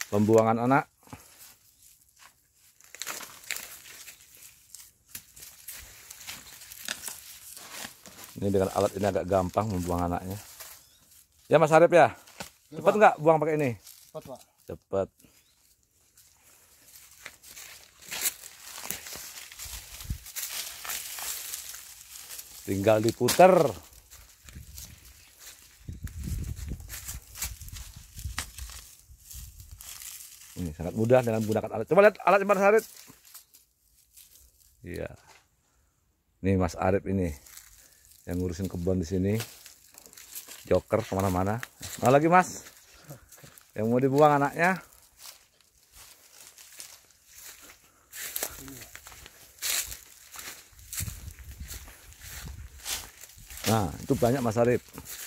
Pembuangan anak. Ini dengan alat ini agak gampang membuang anaknya. Ya Mas Arif ya? Cepet nggak buang pakai ini? Cepet Pak. Cepet. Tinggal diputer. Ini sangat mudah dengan menggunakan alat. Coba lihat alat Mas Arif. Iya. Nih Mas Arif ini yang ngurusin kebun di sini. Joker kemana-mana. Mana lagi Mas? Yang mau dibuang anaknya? Nah, itu banyak Mas Arif.